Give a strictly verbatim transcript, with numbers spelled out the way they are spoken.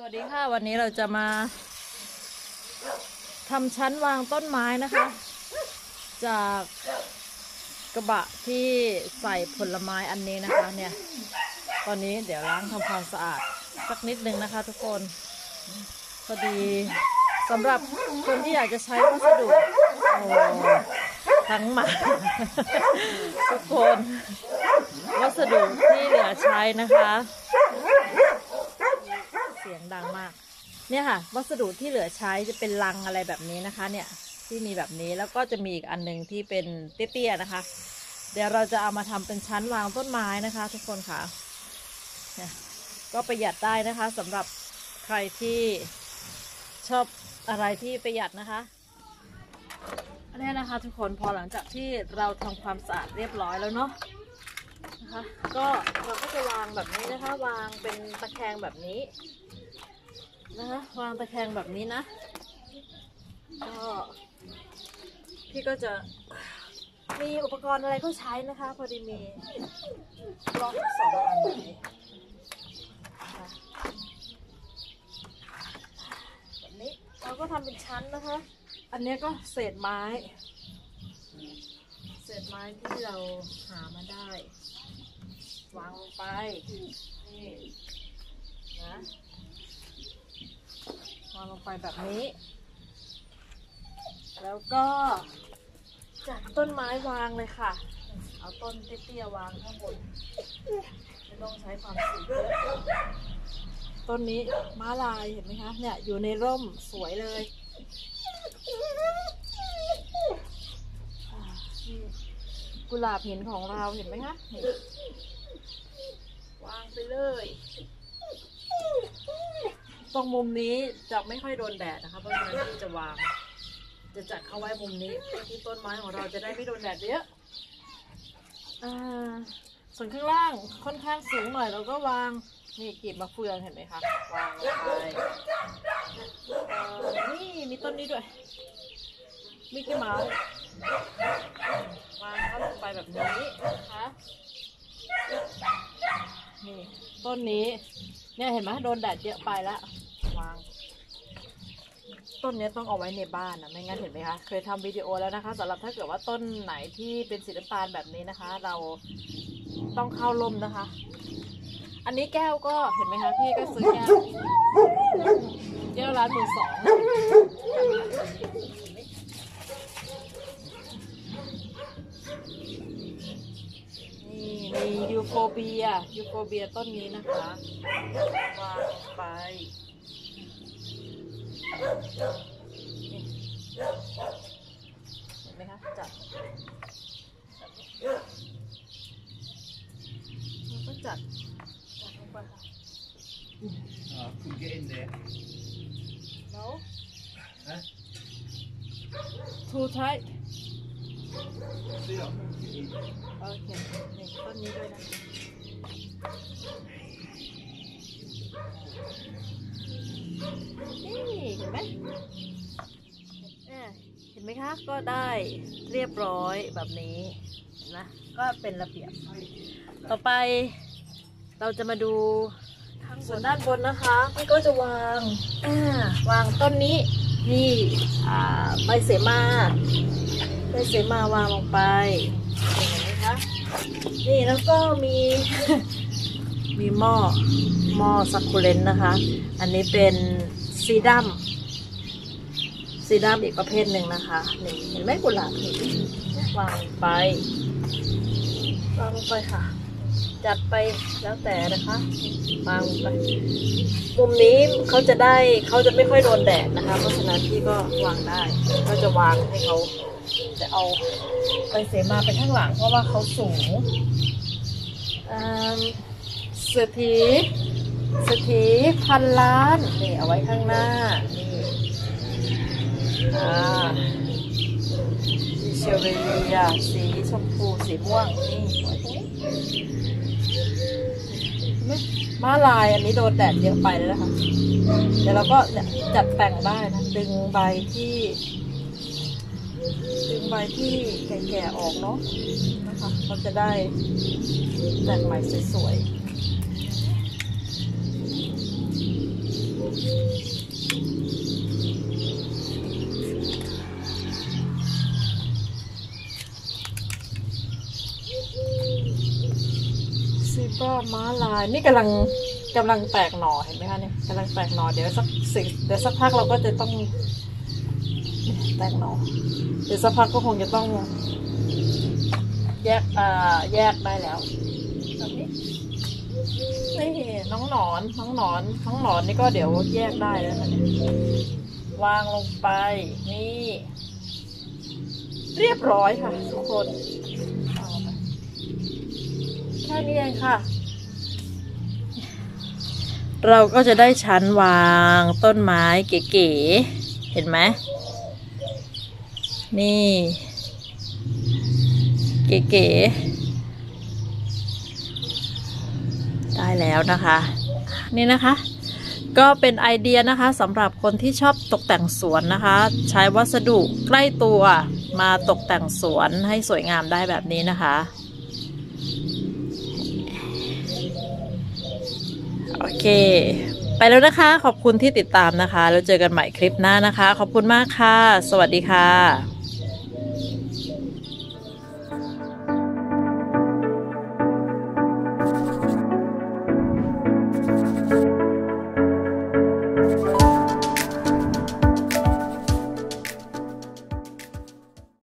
วัสดีค่ะวันนี้เราจะมาทำชั้นวางต้นไม้นะคะ จากกระบะที่ใส่ผลไม้อันนี้นะคะเนี่ยตอนนี้เดี๋ยวล้างทำความสะอาดสักนิดนึงนะคะทุกคนพอดีสำหรับคนที่อยากจะใช้วัสดุโอ้ทั้งหมาทุกคนวัสดุที่เหลือใช้นะคะเสียงดังมากเนี่ยค่ะวัสดุที่เหลือใช้จะเป็นลังอะไรแบบนี้นะคะเนี่ยที่มีแบบนี้แล้วก็จะมีอีกอันหนึ่งที่เป็นเตี้ยๆนะคะเดี๋ยวเราจะเอามาทำเป็นชั้นวางต้นไม้นะคะทุกคนค่ะเนี่ยก็ประหยัดได้นะคะสำหรับใครที่ชอบอะไรที่ประหยัดนะคะอันนี้นะคะทุกคนพอหลังจากที่เราทำความสะอาดเรียบร้อยแล้วเนาะนะคะก็เราก็จะวางแบบนี้นะคะวางเป็นตะแคงแบบนี้นะคะวางตะแคงแบบนี้นะก็พี่ก็จะมีอุปกรณ์อะไรก็ใช้นะคะพอดีมีบล็อกสองอันแบบนี้แบบนี้เราก็ทำเป็นชั้นนะคะอันนี้ก็เศษไม้เศษไม้ที่เราหามาได้วางลงไปนี่นะวางลงไปแบบนี้แล้วก็จัดต้นไม้วางเลยค่ะเอาต้นเตี้ยๆวางข้างบนไม่ต้องใช้ความสูงเยอะต้นนี้ม้าลายเห็นไหมคะเนี่ยอยู่ในร่มสวยเลยกุหลาบหินของเราเห็นไหมคะวางไปเลยตรงมุมนี้จะไม่ค่อยโดนแดดนะคะเพราะฉะนั้นที่จะวางจะจัดเข้าไว้มุมนี้ที่ต้นไม้ของเราจะได้ไม่โดนแดดเยอะอ่าส่วนข้างล่างค่อนข้างสูงหน่อยเราก็วางนี่กีบมะเฟืองเห็นไหมคะวางลงไปนี่มีต้นนี้ด้วยมิกกี้เมาส์วางเข้าลงไปแบบนี้นะคะนี่ต้นนี้เนี่ยเห็นไหมโดนแดดเยอะไปแล้ววางต้นนี้ต้องเอาไว้ในบ้านนะไม่งั้นเห็นไหมคะเคยทำวิดีโอแล้วนะคะสำหรับถ้าเกิดว่าต้นไหนที่เป็นสีน้ำตาลแบบนี้นะคะเราต้องเข้าร่มนะคะอันนี้แก้วก็เห็นไหมคะพี่ก็ซื้อแก้วแก้วร้านมือสองนี่มียูโฟเบียยูโฟเบียต้นนี้นะคะวางไปเห็นไหมคะจัดแล้วก็จัดจัดลงไปค่ะ Uh, could get in there. No. Huh? Too tight. See ya. โอเคนี่ต้นนี้ด้วยนะนี่เห็นไหมเห็นไหมคะก็ได้เรียบร้อยแบบนี้นะก็เป็นระเบียบต่อไปเราจะมาดูส่วนด้านบนนะคะพี่ก็จะวางอ่าวางต้นนี้นี่อ่าใบเสมาใบเสมาวางลงไปเห็นไหมคะนี่แล้วก็มี มีหม้อหม้อซักคูเลนนะคะอันนี้เป็นซีดัมซีดัมอีกประเภทหนึ่งนะคะนี่เห็นไหมกุหลาบเห็นวางไปวางลงไปค่ะจัดไปแล้วแต่นะคะวางลงไปมุมนี้เขาจะได้เขาจะไม่ค่อยโดนแดดนะคะเพราะฉะนั้นพี่ก็วางได้ก็จะวางให้เขาจะเอาไปเสมาไปข้างหลังเพราะว่าเขาสูงเศรษฐีเศรษฐีพันล้านนี่เอาไว้ข้างหน้านี่อ่าสีเชลเลียสีชมพูสีม่วงนี่ไว้ตรงนี้ไม่ม้าลายอันนี้โดนแดดเยอะไปแล้วนะคะเดี๋ยวเราก็จัดแต่งได้นะดึงใบที่ดึงใบที่แก่ๆออกเนาะนะคะเราจะได้แต่งใหม่สวยๆก็ม้าลายนี่กำลังกำลังแตกหน่อเห็นไหมคะเนี่ยกำลังแตกหน่อเดี๋ยวสักสิเดี๋ยวสักพักเราก็จะต้องแตกหน่อเดี๋ยวสักพักก็คงจะต้องแยกอ่าแยกได้แล้วแบบนี้นี่น้องหนอนน้องหนอนน้องหนอนนี่ก็เดี๋ยวแยกได้แล้วนะเนี่ยวางลงไปนี่เรียบร้อยค่ะทุกคนแค่นี้เองค่ะ เราก็จะได้ชั้นวางต้นไม้เก๋ๆเห็นไหมนี่เก๋ๆได้แล้วนะคะนี่นะคะก็เป็นไอเดียนะคะสำหรับคนที่ชอบตกแต่งสวนนะคะใช้วัสดุใกล้ตัวมาตกแต่งสวนให้สวยงามได้แบบนี้นะคะโอเคไปแล้วนะคะขอบคุณที่ติดตามนะคะแล้วเจอกันใหม่คลิปหน้านะคะขอบคุณมากค่ะสวัสดีค่ะ